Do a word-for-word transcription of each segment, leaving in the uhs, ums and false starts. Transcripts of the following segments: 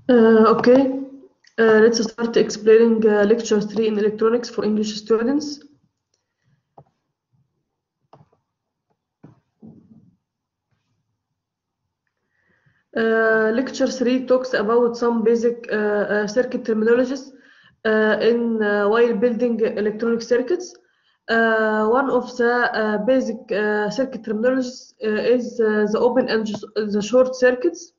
Uh, okay, uh, let's start explaining uh, lecture three in electronics for English students. Uh, lecture three talks about some basic uh, uh, circuit terminologies uh, in uh, while building electronic circuits. Uh, one of the uh, basic uh, circuit terminologies uh, is uh, the open and the short circuits.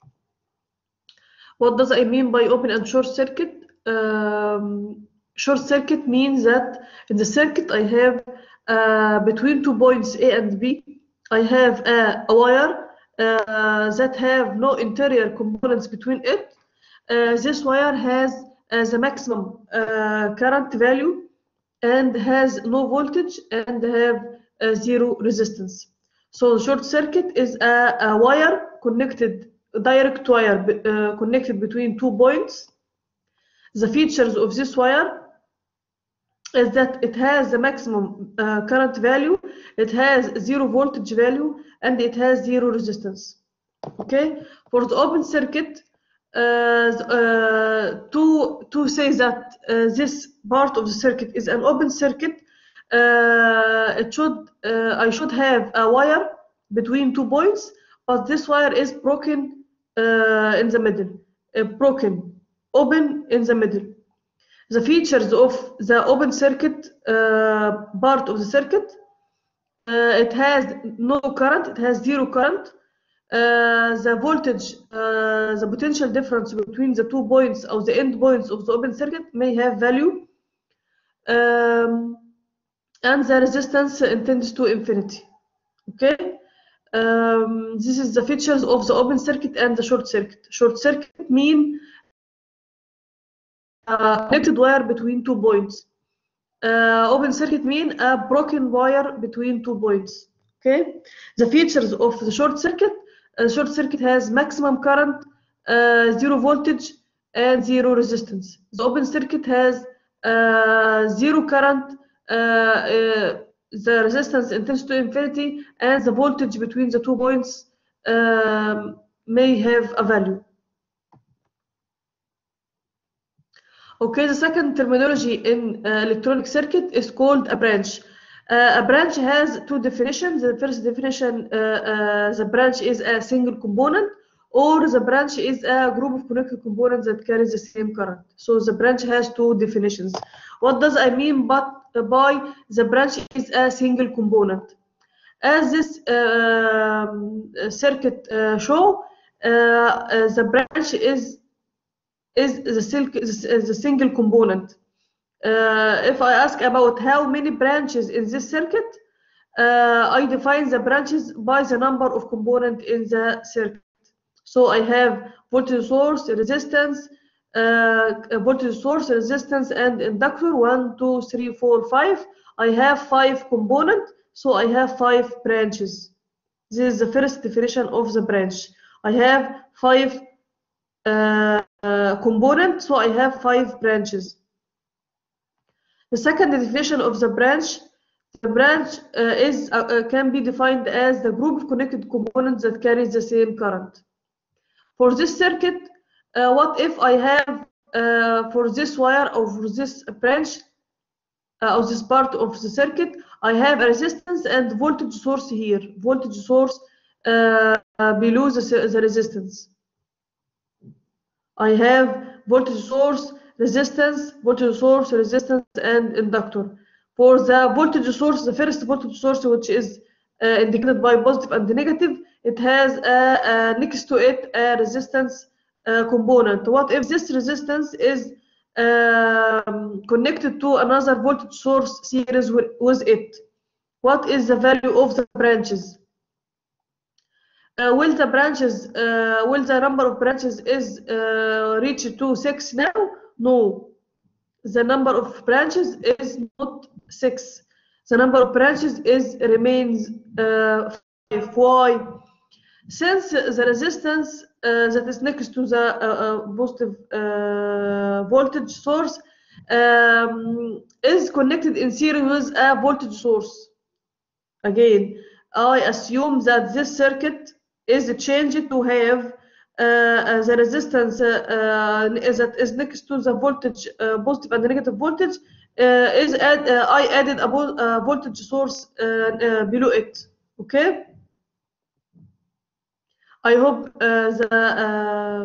What does I mean by open and short circuit? Um, short circuit means that in the circuit I have uh, between two points A and B, I have a, a wire uh, that have no interior components between it. Uh, this wire has uh, the maximum uh, current value and has no voltage and have uh, zero resistance. So short circuit is a, a wire connected, a direct wire uh, connected between two points. The features of this wire is that it has the maximum uh, current value, it has zero voltage value, and it has zero resistance. Okay, for the open circuit, uh, uh, to to say that uh, this part of the circuit is an open circuit, uh, it should uh, I should have a wire between two points, but this wire is broken uh, in the middle, uh, broken, open in the middle. The features of the open circuit uh, part of the circuit, uh, it has no current, it has zero current. Uh, the voltage, uh, the potential difference between the two points or the end points of the open circuit may have value, um, and the resistance tends to infinity. Okay, um, this is the features of the open circuit and the short circuit. Short circuit mean a connected wire between two points. Uh, open circuit mean a broken wire between two points. Okay, the features of the short circuit. Uh, short circuit has maximum current, uh, zero voltage, and zero resistance. The open circuit has uh, zero current, uh, uh, the resistance tends to infinity, and the voltage between the two points um, may have a value. Okay, the second terminology in uh, electronic circuit is called a branch. Uh, a branch has two definitions. The first definition, uh, uh, the branch is a single component, or the branch is a group of connected components that carries the same current. So the branch has two definitions. What does I mean but, uh, by the branch is a single component? As this uh, circuit uh, show, uh, uh, the branch is is the, silk, is the single component. Uh, if I ask about how many branches in this circuit, uh, I define the branches by the number of components in the circuit. So I have voltage source, resistance, uh, voltage source, resistance, and inductor. One, two, three, four, five. I have five components, so I have five branches. This is the first definition of the branch. I have five uh, uh, components, so I have five branches. The second definition of the branch, the branch uh, is uh, uh, can be defined as the group of connected components that carries the same current. For this circuit, uh, what if I have uh, for this wire or for this branch uh, or this part of the circuit, I have a resistance and voltage source here, voltage source uh, uh, below the, the resistance. I have voltage source, resistance, voltage source, resistance, and inductor. For the voltage source, the first voltage source, which is uh, indicated by positive and negative, it has a, a next to it a resistance uh, component. What if this resistance is um, connected to another voltage source series with, with it? What is the value of the branches? Uh, will the branches, uh, will the number of branches is uh, reached to six now? No, the number of branches is not six. The number of branches is remains uh, five. Why? Since the resistance uh, that is next to the uh, uh, positive uh, voltage source um, is connected in series with a voltage source. Again, I assume that this circuit is changed to have uh, the resistance uh, uh, that is next to the voltage, uh, positive and negative voltage, uh, is add, uh, I added a uh, voltage source uh, uh, below it. Okay. I hope uh, the uh,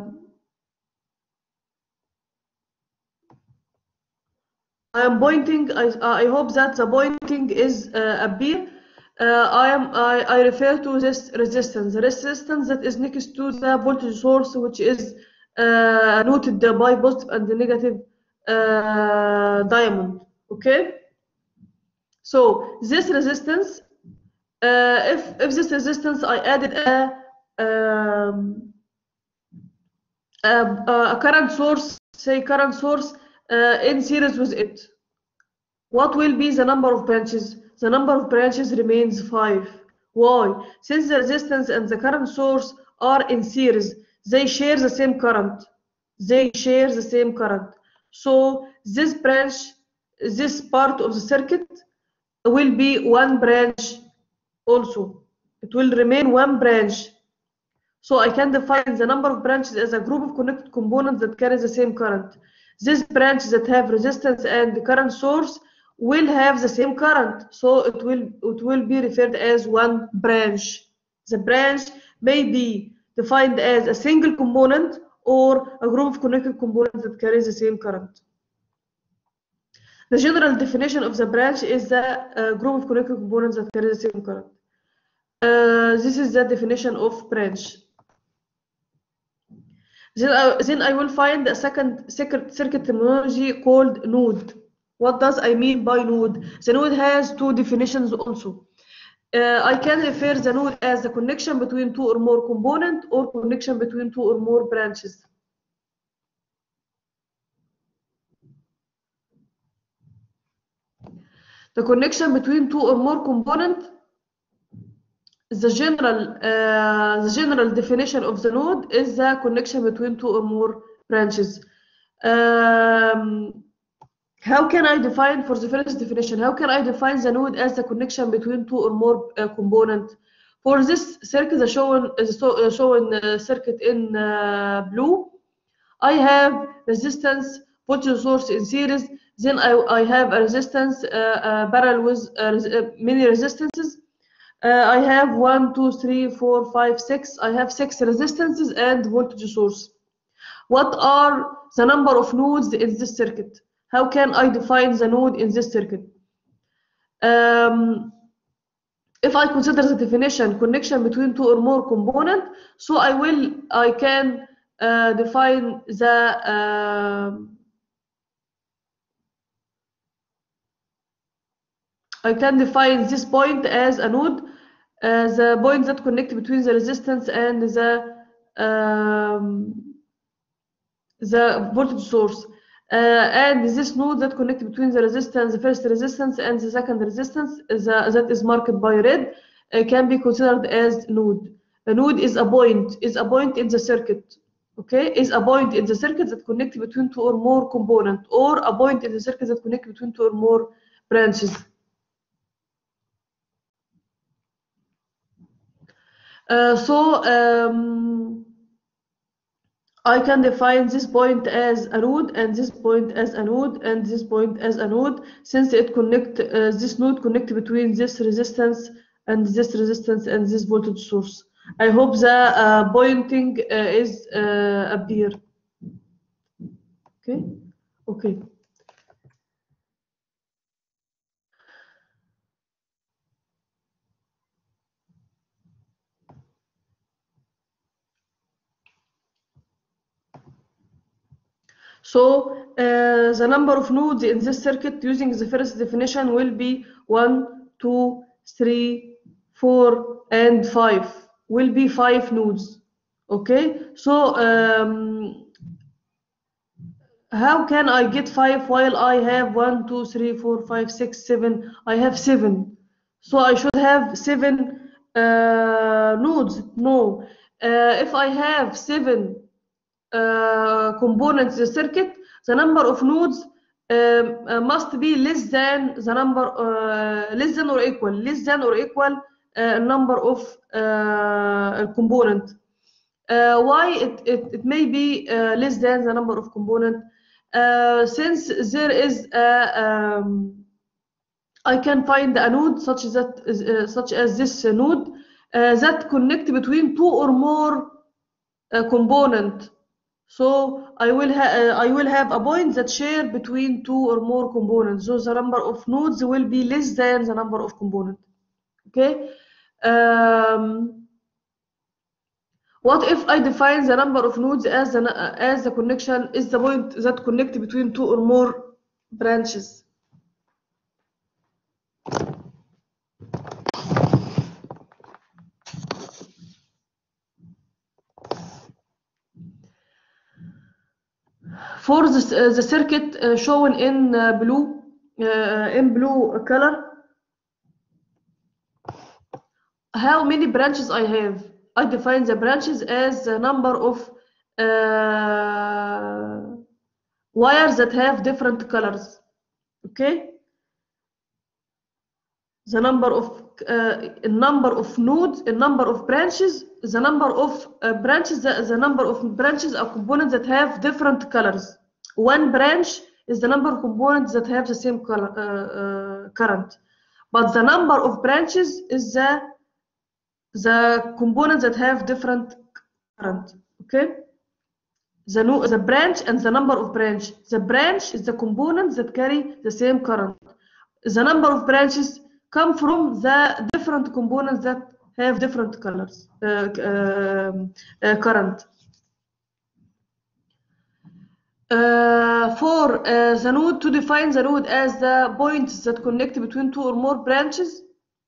I am pointing. I, I hope that the pointing is uh, appear. Uh, I am I, I refer to this resistance, the resistance that is next to the voltage source, which is uh, noted by positive and negative uh, diamond. Okay. So this resistance, uh, if if this resistance I added a um, a, a current source, say current source uh, in series with it, what will be the number of branches? The number of branches remains five. Why? Since the resistance and the current source are in series, they share the same current. They share the same current. So this branch, this part of the circuit will be one branch also. It will remain one branch. So I can define the number of branches as a group of connected components that carry the same current. These branches that have resistance and the current source will have the same current, so it will it will be referred as one branch. The branch may be defined as a single component or a group of connected components that carry the same current. The general definition of the branch is the uh, group of connected components that carry the same current. Uh, this is the definition of branch. Then I, then I will find a second circuit terminology called node. What does I mean by node? The node has two definitions also. Uh, I can refer the node as the connection between two or more components or connection between two or more branches. The connection between two or more components, the general uh, the general definition of the node is the connection between two or more branches. Um, how can I define, for the first definition, how can I define the node as the connection between two or more uh, components? For this circuit, the shown uh, shown uh, circuit in uh, blue, I have resistance, voltage source in series. Then I, I have a resistance uh, uh, parallel with uh, many resistances. Uh, I have one, two, three, four, five, six. I have six resistances and voltage source. What are the number of nodes in this circuit? How can I define the node in this circuit? Um, if I consider the definition connection between two or more components, so I will I can uh, define the uh, I can define this point as a node, uh, the point that connects between the resistance and the um, the voltage source, uh, and this node that connects between the resistance, the first resistance and the second resistance, the, that is marked by red, uh, can be considered as node. A node is a point, is a point in the circuit. Okay, is a point in the circuit that connects between two or more components, or a point in the circuit that connects between two or more branches. Uh, so um, I can define this point as a node, and this point as a node, and this point as a node, since it connect uh, this node connect between this resistance and this resistance and this voltage source. I hope the uh, pointing uh, is uh, appear. Okay, okay. So uh, the number of nodes in this circuit using the first definition will be one, two, three, four, and five. Will be five nodes. Okay. So um, how can I get five while I have one, two, three, four, five, six, seven? I have seven. So I should have seven uh, nodes. No. Uh, if I have seven Uh, components in the circuit, the number of nodes um, uh, must be less than the number uh, less than or equal less than or equal uh, number of uh, components. Uh, why it, it, it may be uh, less than the number of components? Uh, since there is a, um, I can find a node such that uh, such as this node uh, that connect between two or more uh, component. So I will ha uh, I will have a point that share between two or more components. So the number of nodes will be less than the number of components. Okay. Um, what if I define the number of nodes as the as the connection is the point that connect between two or more branches? For the, uh, the circuit uh, shown in uh, blue uh, in blue color, how many branches I have? I define the branches as the number of uh, wires that have different colors. Okay, the number of uh, number of nodes, a number of branches, the number of uh, branches, the, the number of branches are components that have different colors. One branch is the number of components that have the same color, uh, uh, current, but the number of branches is the the components that have different current. Okay, the no, the branch and the number of branch. The branch is the components that carry the same current. The number of branches come from the different components that have different colors, uh, uh, uh, current. Uh, for uh, the node, to define the node as the points that connect between two or more branches,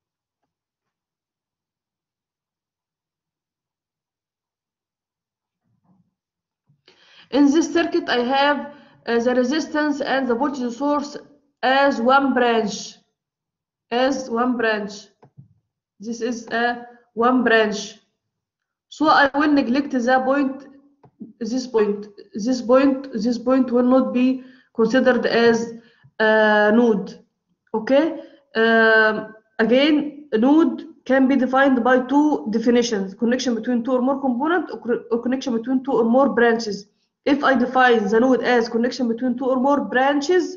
in this circuit I have uh, the resistance and the voltage source as one branch. As one branch. This is a one branch. So I will neglect the point, this point, this point, this point will not be considered as a node. Okay. Um, again, a node can be defined by two definitions: connection between two or more components, or, or connection between two or more branches. If I define the node as connection between two or more branches,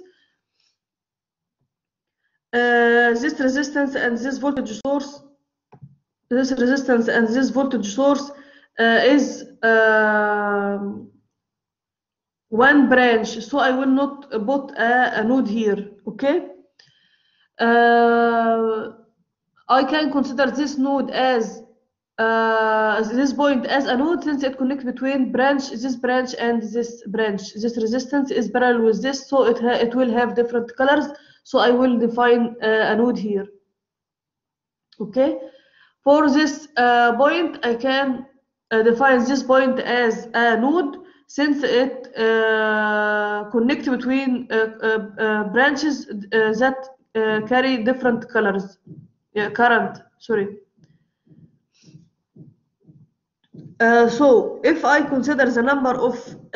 Uh, this resistance and this voltage source, this resistance and this voltage source uh, is uh, one branch, so I will not put a, a node here. Okay, uh, I can consider this node as uh, this point as a node since it connects between branch, this branch and this branch. This resistance is parallel with this, so it ha it will have different colors. So I will define uh, a node here. Okay, for this uh, point I can uh, define this point as a node since it uh, connects between uh, uh, uh, branches uh, that uh, carry different colors, yeah, current, sorry. Uh, so if I consider the number of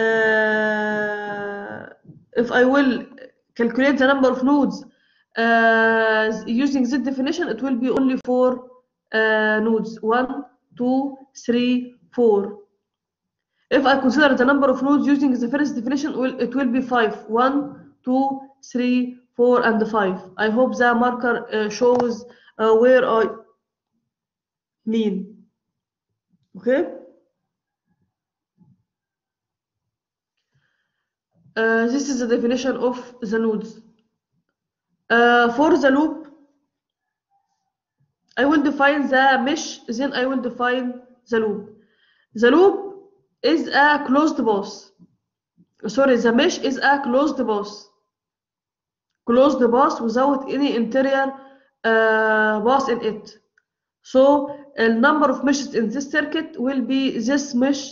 uh, if I will calculate the number of nodes uh, using this definition, it will be only four uh, nodes: one, two, three, four. If I consider the number of nodes using the first definition, it will be five: one, two, three, four, and five. I hope the marker uh, shows uh, where I mean. Okay. Uh, this is the definition of the nodes. Uh, for the loop, I will define the mesh, then I will define the loop. The loop is a closed path. Sorry, the mesh is a closed path. Closed path without any interior uh, path in it. So, a number of meshes in this circuit will be this mesh.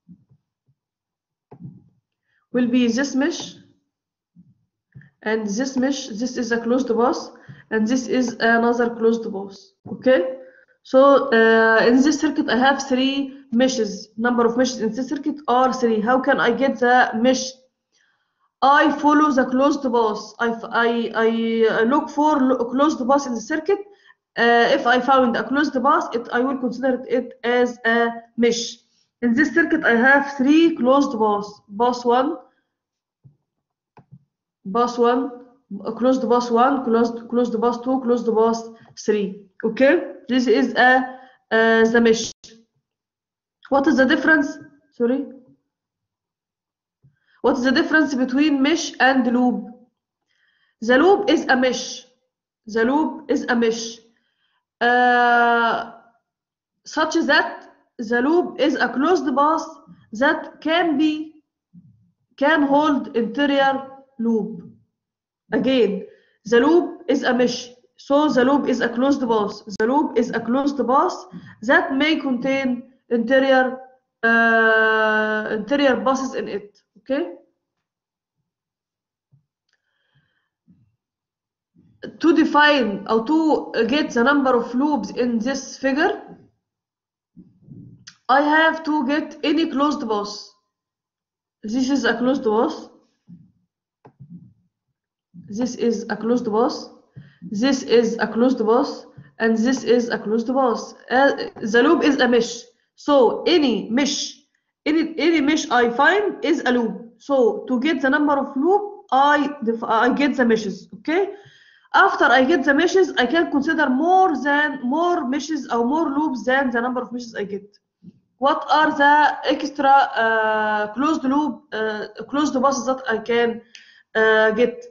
Will be this mesh and this mesh. This is a closed path and this is another closed path. Okay, so uh, in this circuit I have three meshes. Number of meshes in this circuit are three. How can I get the mesh? I follow the closed path. I, I, I look for a closed path in the circuit. Uh, if I found a closed path, it, I will consider it as a mesh. In this circuit, I have three closed paths. Path one, path one, closed path one, closed closed path two, closed path three. Okay, this is a uh, the mesh. What is the difference? Sorry. What is the difference between mesh and loop? The loop is a mesh. The loop is a mesh. Uh, such that the loop is a closed path that can be can hold interior loop. Again, the loop is a mesh, so the loop is a closed path. The loop is a closed path that may contain interior uh, interior passes in it. Okay. To define or to get the number of loops in this figure, I have to get any closed path. This is a closed path. This is a closed path. This is a closed path, and this is a closed path. Uh, the loop is a mesh. So any mesh, any any mesh I find is a loop. So to get the number of loop, I I get the meshes. Okay. After I get the meshes, I can consider more than more meshes or more loops than the number of meshes I get. What are the extra uh, closed loop, uh, closed paths that I can uh, get?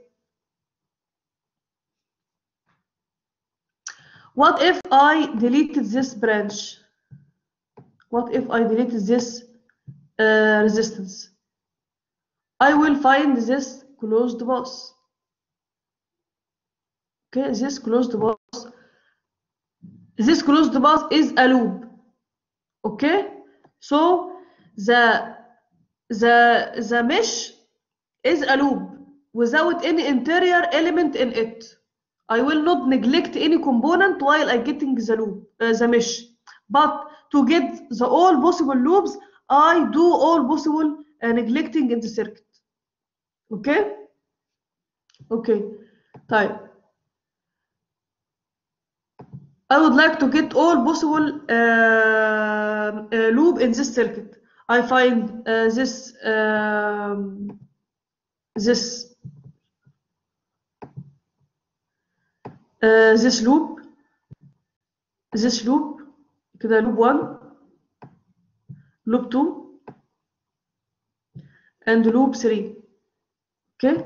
What if I deleted this branch? What if I deleted this uh, resistance? I will find this closed path. Okay, this closed path. This closed path is a loop. Okay, so the the the mesh is a loop without any interior element in it. I will not neglect any component while I getting the loop, uh, the mesh. But to get the all possible loops, I do all possible uh, neglecting in the circuit. Okay? Okay. Type. I would like to get all possible uh, uh, loop in this circuit. I find uh, this um, this uh, this loop, this loop, كده loop one, loop two, and loop three. Okay.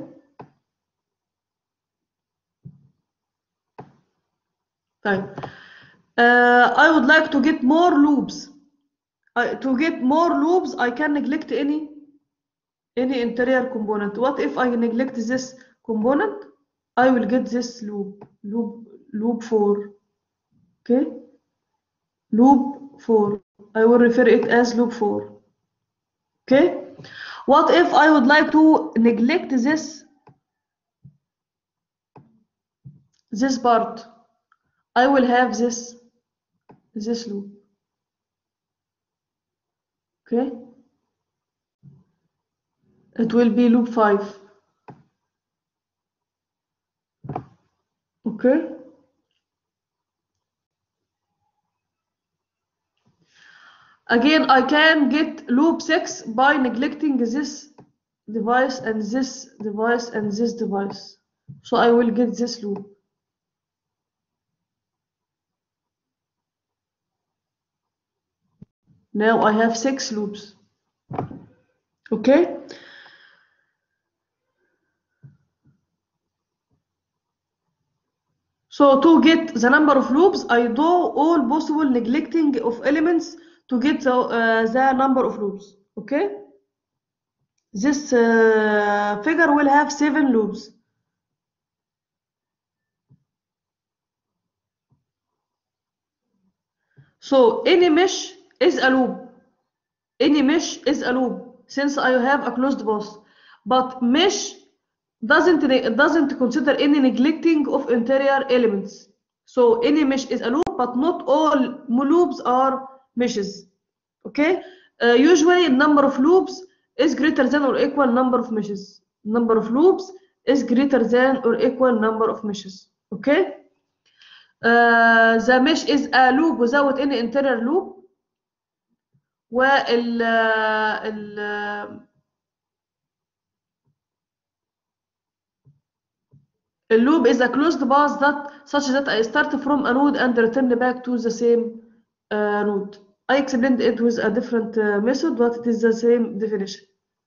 Right. Uh, I would like to get more loops. Uh, to get more loops, I can neglect any any interior component. What if I neglect this component? I will get this loop, loop, loop four. Okay, loop four. I will refer it as loop four. Okay. What if I would like to neglect this this part? I will have this this loop. Okay, it will be loop five. Okay, again I can get loop six by neglecting this device and this device and this device, so I will get this loop. Now I have six loops. Okay. So to get the number of loops, I do all possible neglecting of elements to get the, uh, the number of loops. Okay. This uh, figure will have seven loops. So any mesh is a loop. Any mesh is a loop since I have a closed path. But mesh doesn't doesn't consider any neglecting of interior elements. So any mesh is a loop, but not all loops are meshes. Okay. Uh, usually, number of loops is greater than or equal number of meshes. Number of loops is greater than or equal number of meshes. Okay. Uh, the mesh is a loop without any interior loop. وال ال اللوب is a closed path that such that I start from a node and return back to the same uh, node. I explained it with a different uh, method, but it is the same definition.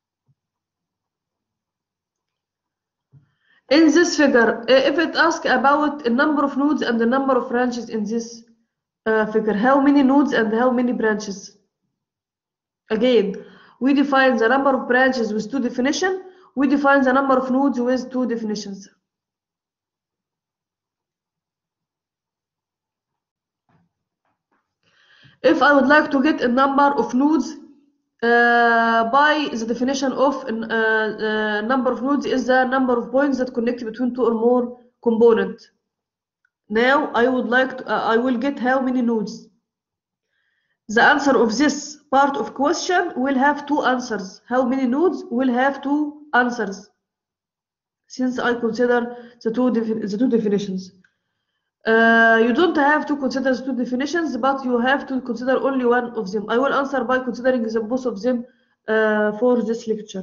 In this figure, if it asks about the number of nodes and the number of branches in this uh, figure, how many nodes and how many branches? Again, we define the number of branches with two definitions. We define the number of nodes with two definitions. If I would like to get a number of nodes uh, by the definition of uh, uh, number of nodes is the number of points that connect between two or more components. Now I would like to, uh, I will get how many nodes. The answer of this part of question will have two answers. How many nodes will have two answers, since I consider the two, the two definitions. Uh, you don't have to consider the two definitions, but you have to consider only one of them. I will answer by considering the both of them uh, for this lecture.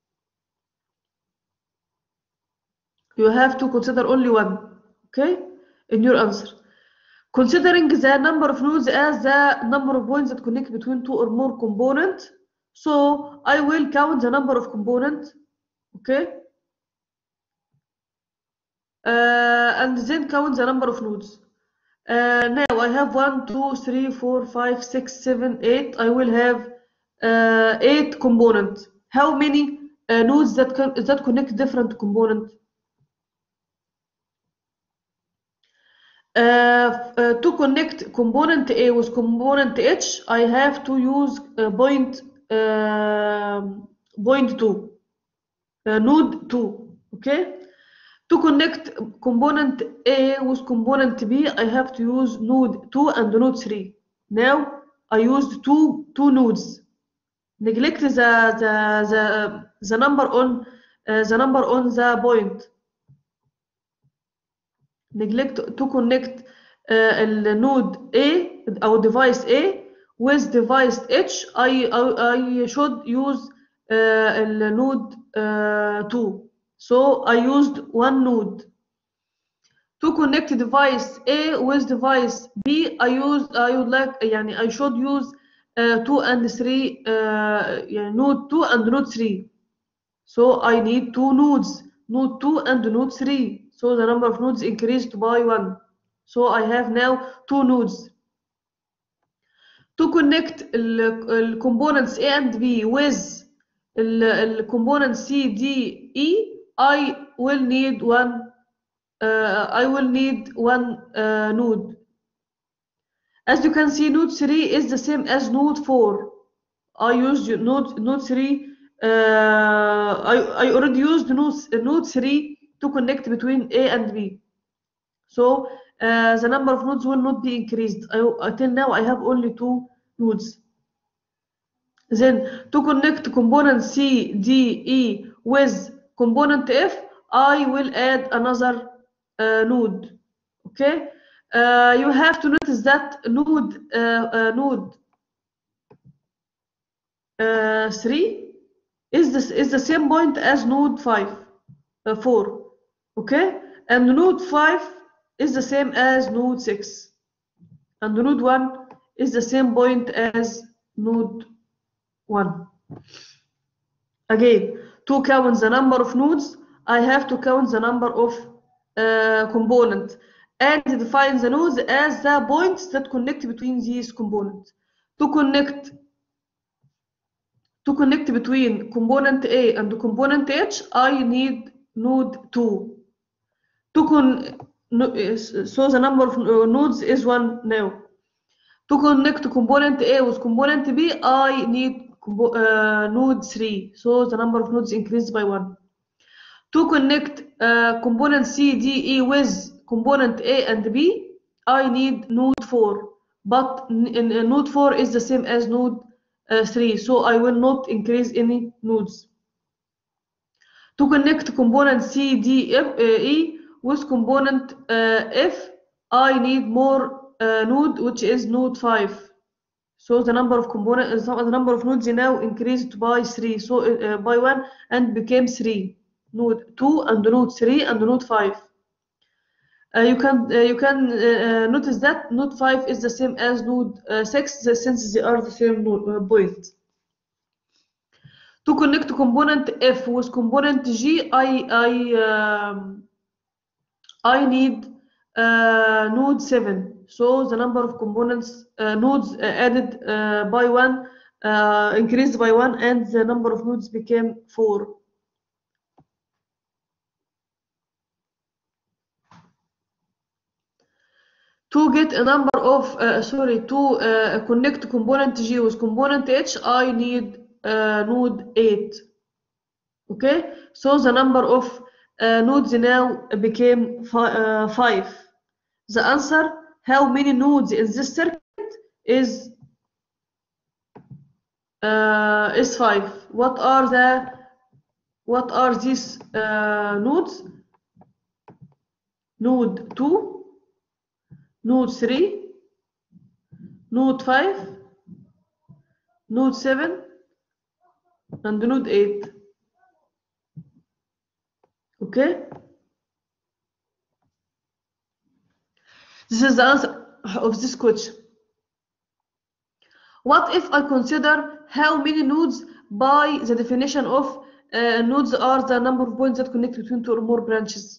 You have to consider only one, okay, in your answer. Considering the number of nodes as the number of points that connect between two or more components, so I will count the number of components, okay, uh, and then count the number of nodes. Uh, now I have one, two, three, four, five, six, seven, eight. I will have uh, eight components. How many uh, nodes that can that connect different components? Uh, uh, to connect component A with component H, I have to use uh, point uh, point two, uh, node two. Okay. To connect component A with component B, I have to use node two and node three. Now I used two two nodes. Neglect the the the, the number on uh, the number on the point. Neglect to connect uh, node A or device A with device H. I I, I should use uh, node uh, two. So I used one node. To connect device A with device B, I used I would like يعني I should use uh, two and three uh, يعني node two and node three. So I need two nodes, node two and node three. So the number of nodes increased by one. So I have now two nodes. To connect the components A and B with the components C, D, E, I will need one. Uh, I will need one uh, node. As you can see, node three is the same as node four. I used node node three. Uh, I I already used node node three to connect between A and B. So uh, the number of nodes will not be increased. I, until now, I have only two nodes. Then to connect component C, D, E with component F, I will add another uh, node. Okay, uh, you have to notice that node uh, uh, node uh, three is this is the same point as node five, uh, four. Okay, and node five is the same as node six, and node one is the same point as node one. Again, to count the number of nodes, I have to count the number of uh, components and define the nodes as the points that connect between these components. To connect to connect between component A and component H, I need node two. To con so the number of nodes is one now. To connect component A with component B, I need uh, node three. So the number of nodes increased by one. To connect uh, component C, D, E with component A and B, I need node four. But in, in node four is the same as node uh, three, so I will not increase any nodes. To connect component C, D, F, uh, E with component uh, F, I need more uh, node, which is node five. So the number of components, the number of nodes now increased by three. So uh, by one and became three. Node two and node three and node five. Uh, you can uh, you can uh, notice that node five is the same as node uh, six since they are the same node, uh, point. To connect component F with component G, I I um, I need uh, node seven. So the number of components uh, nodes uh, added uh, by one uh, increased by one, and the number of nodes became four. To get a number of uh, sorry to uh, connect component G with component H, I need uh, node eight. Okay, so the number of uh, nodes now became fi uh, five. The answer, how many nodes in this circuit, is uh, is five. What are the what are these uh, nodes? Node two, node three, node five, node seven, and node eight. Okay, this is the answer of this question. What if I consider how many nodes by the definition of uh, nodes are the number of points that connect between two or more branches?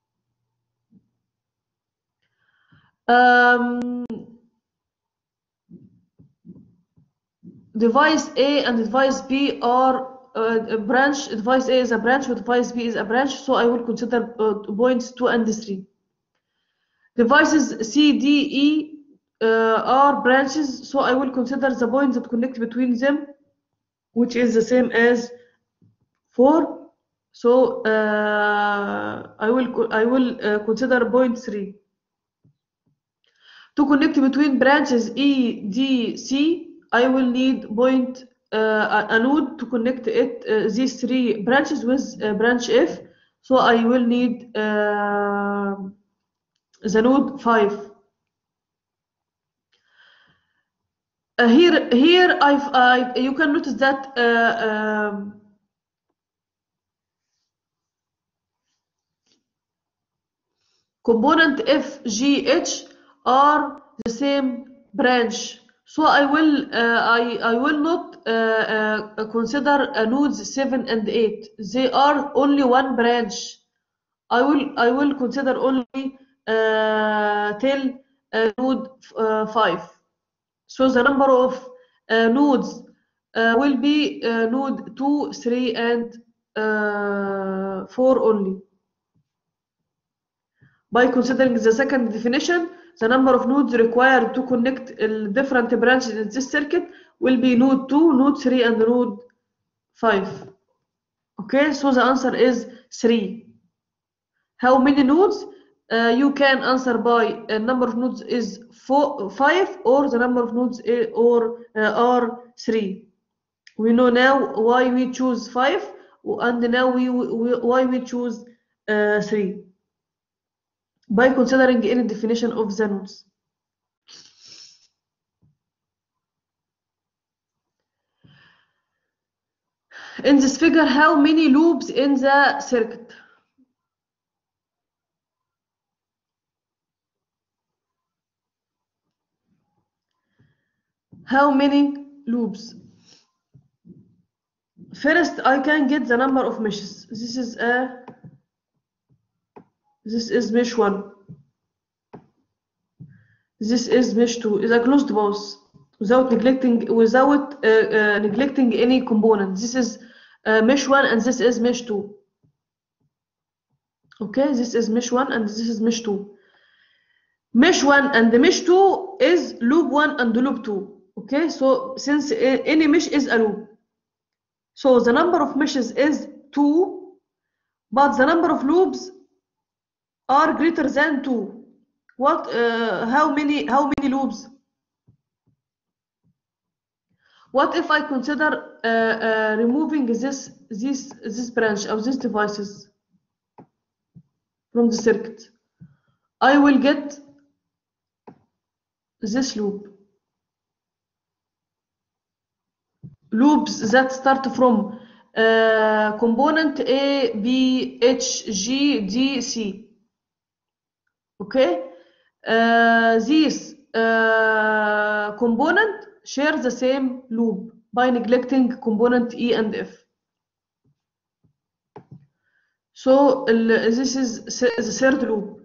Um, device A and device B are uh, a branch. Device A is a branch, but device B is a branch, so I will consider uh, points two and three. Devices C, D, E uh, are branches, so I will consider the points that connect between them, which is the same as four. So uh, I will I will uh, consider point three. To connect between branches E, D, C, I will need point uh, a node to connect it uh, these three branches with uh, branch F. So I will need uh, the node five. Uh, here, here I've, I you can notice that uh, um, component F, G, H are the same branch. So I will uh, I I will not uh, uh, consider uh, nodes seven and eight. They are only one branch. I will I will consider only uh, till uh, node uh, five. So the number of uh, nodes uh, will be uh, node two, three, and uh, four only. By considering the second definition, the number of nodes required to connect uh, different branches in this circuit will be node two, node three, and node five. Okay, so the answer is three. How many nodes? Uh, you can answer by a number of nodes is four, five, or the number of nodes is, or uh, are three. We know now why we choose five, and now we, we why we choose uh, three. By considering any definition of the nodes. In this figure, how many loops in the circuit? How many loops? First, I can get the number of meshes. This is a this is mesh one. This is mesh two. Is a closed path without neglecting without uh, uh, neglecting any component. This is uh, mesh one, and this is mesh two. Okay, this is mesh one, and this is mesh two. Mesh one and the mesh two is loop one and loop two. Okay, so since any mesh is a loop, so the number of meshes is two, but the number of loops are greater than two. What? Uh, how many? How many loops? What if I consider uh, uh, removing this this this branch of these devices from the circuit? I will get this loop. loops that start from uh, component A, B, H, G, D, C. Okay, uh, these uh, component share the same loop by neglecting component E and F. So this is the third loop.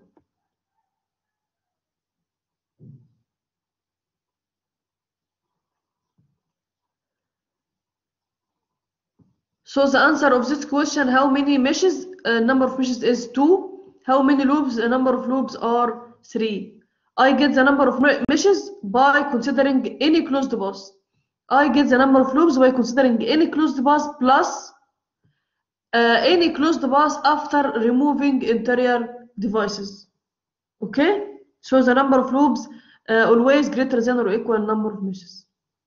So the answer of this question, how many meshes? Uh, number of meshes is two. How many loops? The number of loops are three. I get the number of meshes by considering any closed path. I get the number of loops by considering any closed path plus uh, any closed path after removing interior devices. Okay? So the number of loops uh, always greater than or equal number of meshes.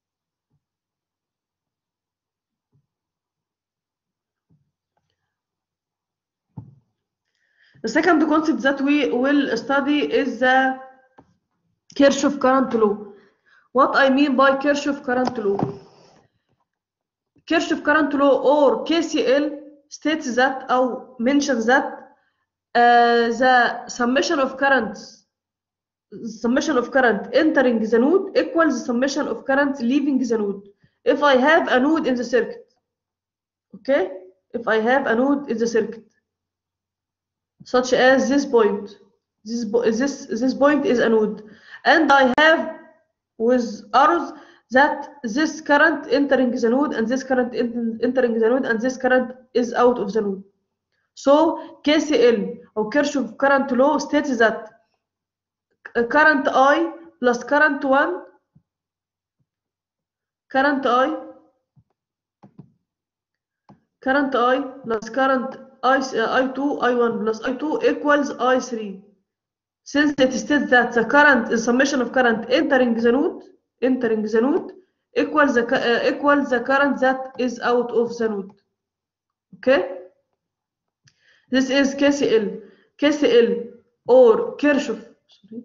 The second concept that we will study is the Kirchhoff current law. What I mean by Kirchhoff current law? Kirchhoff current law or K C L states that or mentions that uh, the summation of currents summation of current entering the node equals the summation of current leaving the node. If I have a node in the circuit, okay, if I have a node in the circuit, such as this point, this this this point is a node, and I have with arrows that this current entering the node and this current entering the node and this current is out of the node. So K C L or Kirchhoff current law states that current I plus current one, current I, current I plus current I, uh, I2, I one plus I two equals I three. Since it states that the current is summation of current entering the node, entering the node equals the uh, equals the current that is out of the node. Okay, this is K C L. K C L or Kirchhoff. Sorry.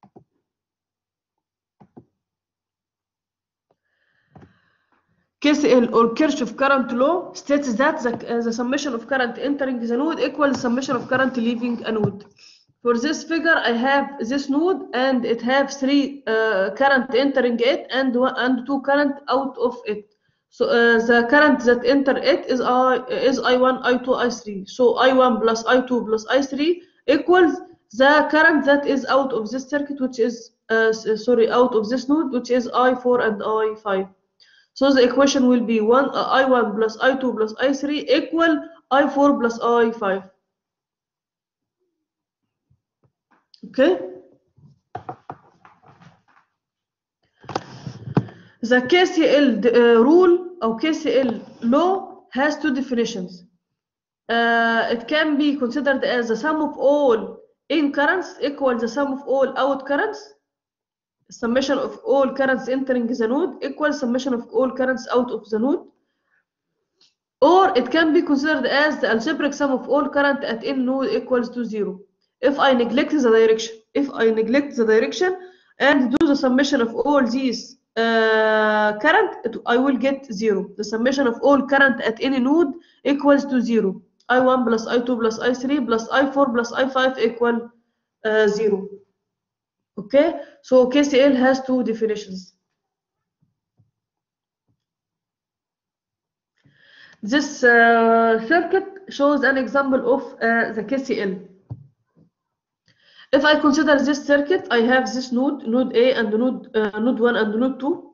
K C L or Kirchhoff current law states that the, uh, the summation of current entering the node equals the summation of current leaving a node. For this figure, I have this node and it have three uh, current entering it and one, and two current out of it. So uh, the current that enter it is I is I one, I two, I three. So I one plus I two plus I three equals the current that is out of this circuit, which is uh, sorry out of this node, which is I four and I five. So the equation will be one uh, I one plus I two plus I three equal I four plus I five. Okay. The K C L uh, rule or K C L law has two definitions. Uh, it can be considered as the sum of all in currents equals the sum of all out currents. Summation of all currents entering the node equals summation of all currents out of the node. Or it can be considered as the algebraic sum of all current at any node equals to zero. If I neglect the direction, if I neglect the direction and do the summation of all these uh, current, it, I will get zero. The summation of all current at any node equals to zero. I one plus I two plus I three plus I four plus I five equal uh, zero. Okay, so K C L has two definitions. This uh, circuit shows an example of uh, the K C L. If I consider this circuit, I have this node, node A and node, uh, node one and node two.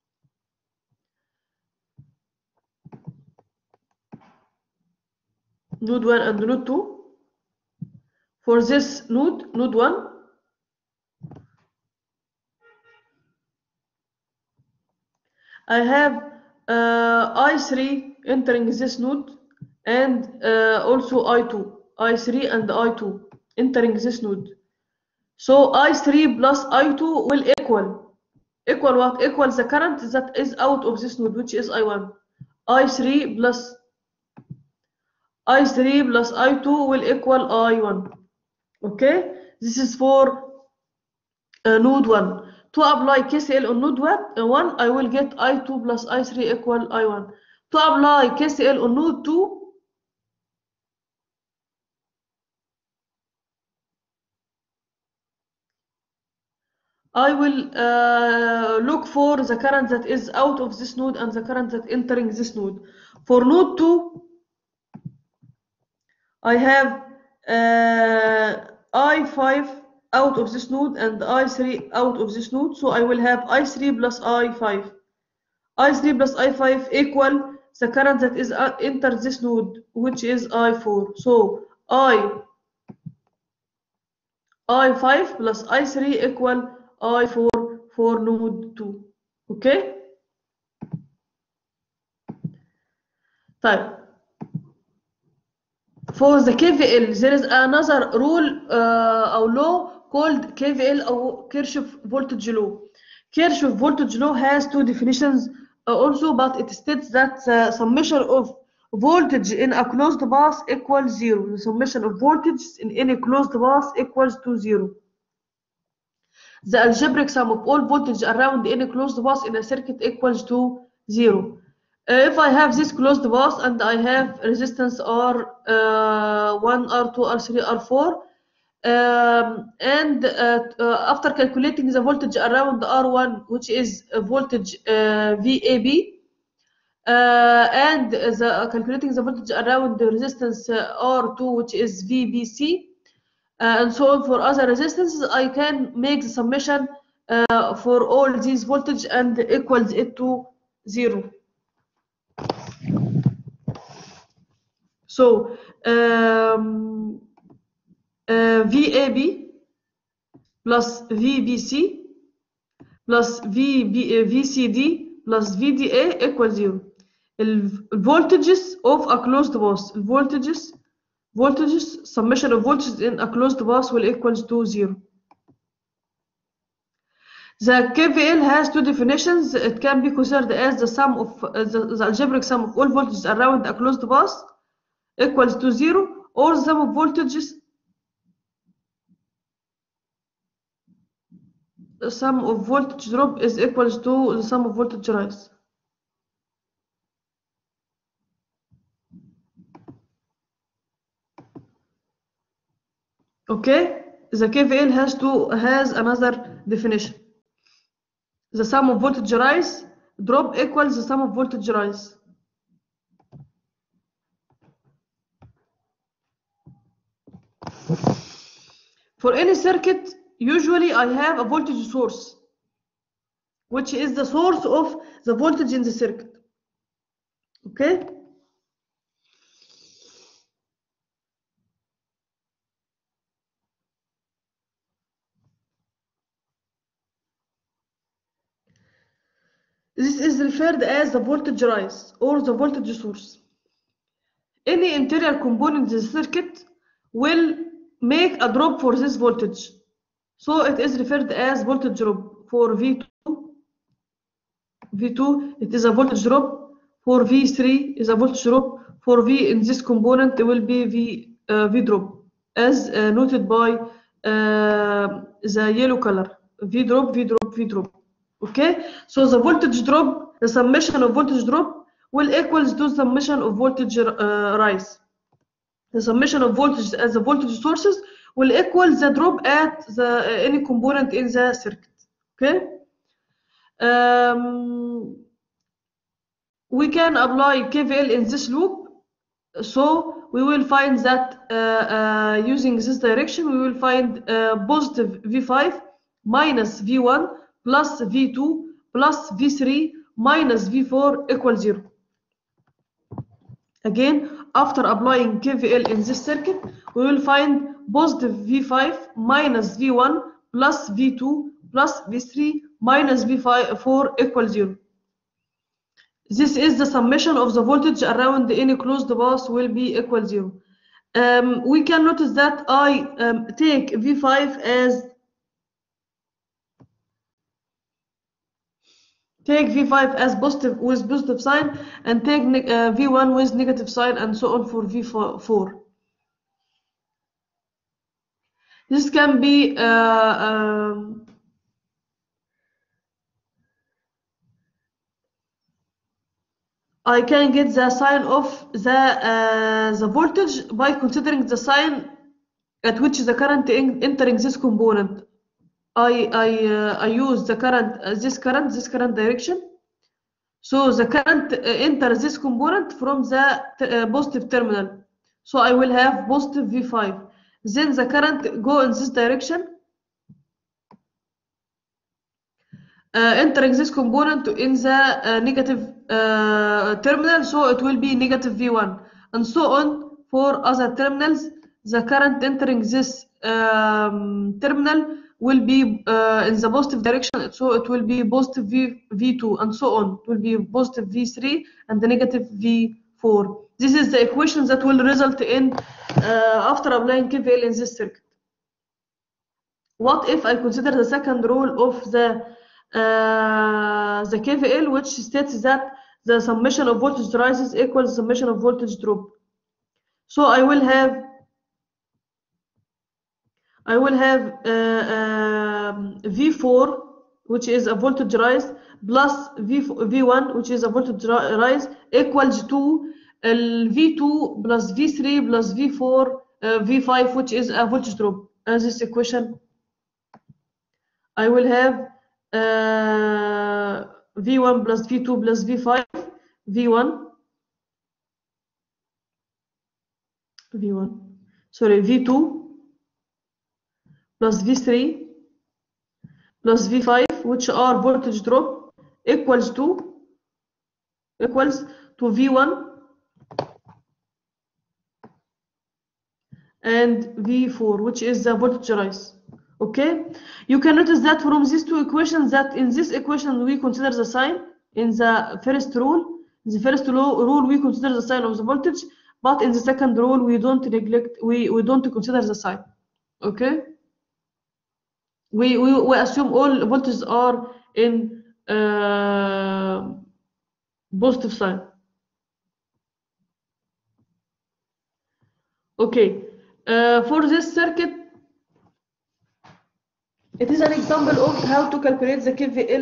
Node one and node two. For this node, node one, I have uh, I three entering this node and uh, also I two, I three and I two entering this node. So I three plus I two will equal, equal what? Equals the current that is out of this node, which is I one. I three plus I three plus I two will equal I one. Okay, this is for uh, node one. To apply K C L on node one, I will get I two plus I three equal I one. To apply K C L on node two, I will uh, look for the current that is out of this node and the current that entering this node. For node two, I have uh, I five out of this node and I three out of this node, so I will have I three plus I five. I three plus I five equal the current that is uh, entered this node, which is I four. So I I five plus I three equal I four for node two. Okay? طيب. For the K V L, there is another rule uh, or law called K V L or Kirchhoff voltage law. Kirchhoff voltage law has two definitions uh, also, but it states that the summation of voltage in a closed path equals zero. The summation of voltage in any closed path equals to zero. The algebraic sum of all voltage around any closed path in a circuit equals to zero. Uh, if I have this closed path and I have resistance R uh, one, R two, R three, R four, um, and uh, uh, after calculating the voltage around R one, which is a voltage uh, V A B, uh, and the, uh, calculating the voltage around the resistance uh, R two, which is V B C, uh, and so on for other resistances, I can make the summation uh, for all these voltage and equals it to zero. So um, uh, V A B plus V B C plus V B, uh, V C D plus V D A equals zero. Voltages of a closed path, voltages, voltages, summation of voltages in a closed path will equals to zero. The K V L has two definitions. It can be considered as the sum of uh, the, the algebraic sum of all voltages around a closed path equals to zero, or the sum of voltages, the sum of voltage drop is equals to the sum of voltage rise. Okay, the K V L has to has another definition. The sum of voltage rise drop equals the sum of voltage rise. For any circuit, usually I have a voltage source, which is the source of the voltage in the circuit. Okay? This is referred as the voltage rise or the voltage source. Any interior component in the circuit will make a drop for this voltage. So it is referred as voltage drop. For V two, V two, it is a voltage drop. For V three is a voltage drop. For V in this component, it will be V, uh, V drop, as uh, noted by uh, the yellow color. V drop, V drop, V drop. Okay, so the voltage drop, the summation of voltage drop will equals to the summation of voltage uh, rise. The summation of voltage as the voltage sources will equal the drop at the uh, any component in the circuit. Okay. Um, we can apply K V L in this loop, so we will find that uh, uh, using this direction, we will find uh, positive V five minus V one plus V two plus V three minus V four equals zero. Again, after applying K V L in this circuit, we will find positive V five minus V one plus V two plus V three minus V four equals zero. This is the summation of the voltage around any closed path will be equal zero. Um, we can notice that I um, take V five as take V five as positive with positive sign and take uh, V one with negative sign and so on for V four. This can be uh, um, I can get the sign of the uh, the voltage by considering the sign at which the current entering this component. I I uh, I use the current uh, this current this current direction. So the current uh, enters this component from the uh, positive terminal. So I will have positive V five. Then the current go in this direction, uh, entering this component in the uh, negative uh, terminal. So it will be negative V one, and so on for other terminals. The current entering this um, terminal will be uh, in the positive direction, so it will be positive v, V2, and so on. It will be positive V three and the negative V four. This is the equation that will result in uh, after applying K V L in this circuit. What if I consider the second rule of the uh, the K V L, which states that the summation of voltage rises equals summation of voltage drop? So I will have I will have uh, uh, V four, which is a voltage rise, plus V, V1, which is a voltage rise, equals to uh, V two plus V three plus V four, uh, V five, which is a voltage drop. As this equation, I will have uh, V one plus V two plus V five, V one, V one, sorry, V two plus V three plus V five, which are voltage drop, equals to equals to V one and V four, which is the voltage rise. Okay, you can notice that from these two equations, that in this equation we consider the sign. In the first rule, in the first rule we consider the sign of the voltage, but in the second rule we don't neglect we we don't consider the sign. Okay. We, we, we assume all voltages are in uh, positive sign. Okay, uh, for this circuit, it is an example of how to calculate the K V L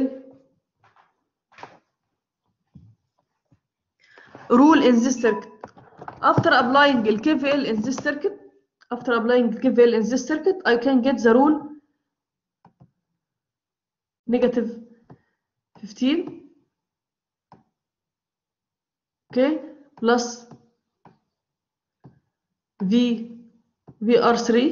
rule in this circuit. After applying the K V L in this circuit, after applying K V L in this circuit, I can get the rule negative fifteen, okay, plus V V R three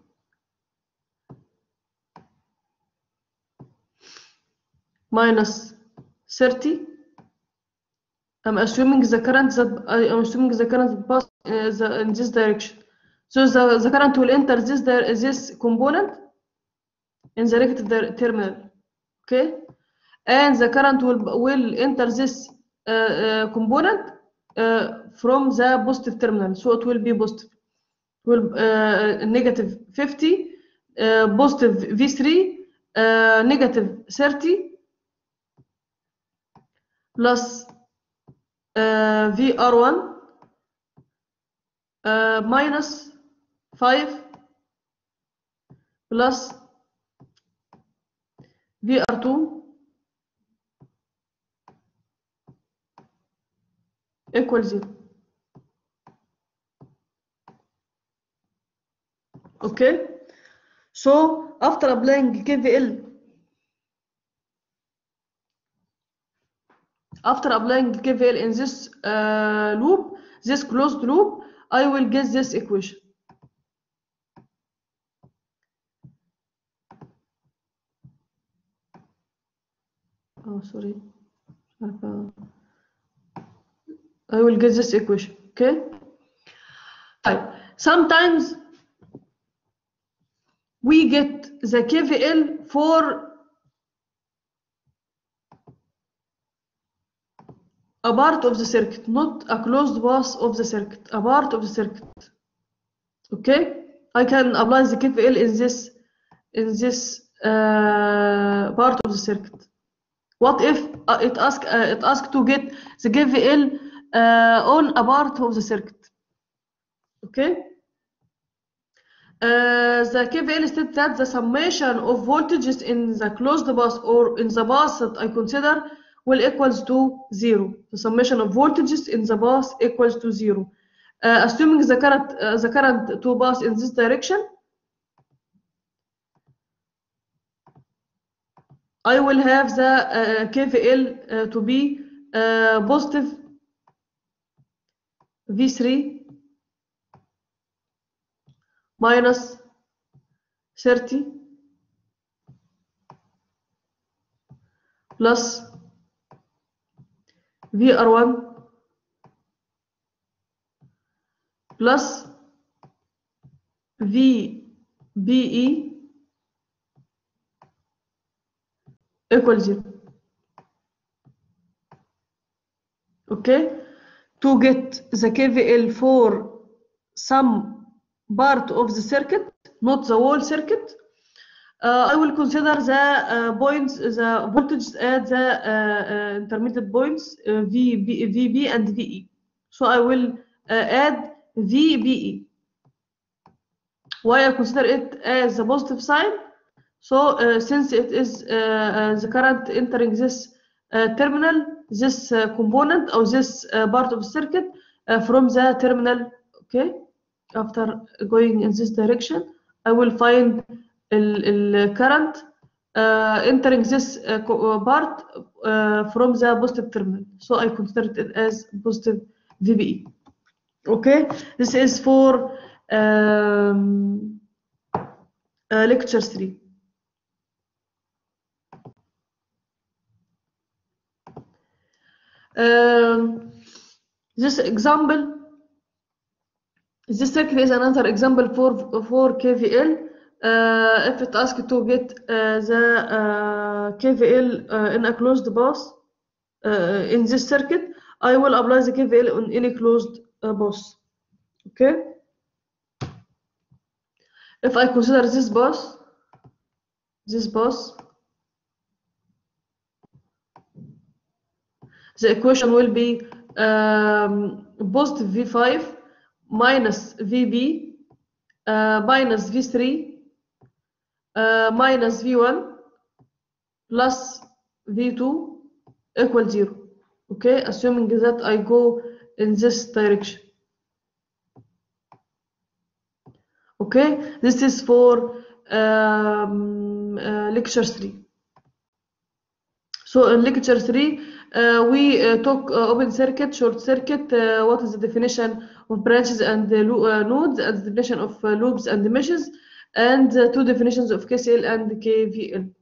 minus thirty. I'm assuming the current that I am assuming the current pass uh, the, in this direction. So the, the current will enter this this component in the negative terminal. Okay, and the current will will enter this uh, uh, component uh, from the positive terminal, so it will be positive. Will uh, negative fifty, uh, positive V three, uh, negative thirty, plus uh, V R one uh, minus five, plus V R two equals zero. Okay, so after applying K V L, after applying K V L in this uh, loop, this closed loop, I will get this equation. Oh, sorry. I will get this equation. Okay. Sometimes we get the K V L for a part of the circuit, not a closed path of the circuit, a part of the circuit. Okay, I can apply the K V L in this in this uh, part of the circuit. What if uh, it ask uh, it asked to get the K V L uh, on a part of the circuit? Okay. Uh, the K V L states that the summation of voltages in the closed path or in the path that I consider will equals to zero. The summation of voltages in the bus equals to zero. Uh, assuming the current uh, the current to pass in this direction, I will have the uh, K V L uh, to be uh, positive V three minus thirty plus V R one plus V B E equal zero. Okay, to get the K V L for some part of the circuit, not the whole circuit, uh, I will consider the uh, points, the voltage at the uh, uh, intermediate points uh, V B, V B and V E. So I will uh, add V B E. Why I consider it as a positive sign? So uh, since it is uh, uh, the current entering this uh, terminal, this uh, component or this uh, part of the circuit uh, from the terminal, okay? After going in this direction, I will find the current uh, entering this uh, part uh, from the positive terminal. So I consider it as positive V B E. Okay, this is for um, uh, lecture three. Um, this example, this circuit is another example for for K V L. Uh, if it asks to get uh, the uh, K V L uh, in a closed path uh, in this circuit, I will apply the K V L on any closed uh, path. Okay. If I consider this path, this path, the equation will be um, positive V five minus V B uh, minus V three uh, minus V one plus V two equal zero. Okay, assuming that I go in this direction. Okay, this is for um, uh, lecture three. So in lecture three, uh, we uh, talk uh, open circuit, short circuit, uh, what is the definition of branches and uh, uh, nodes, and the definition of uh, loops and meshes, and uh, two definitions of K C L and K V L.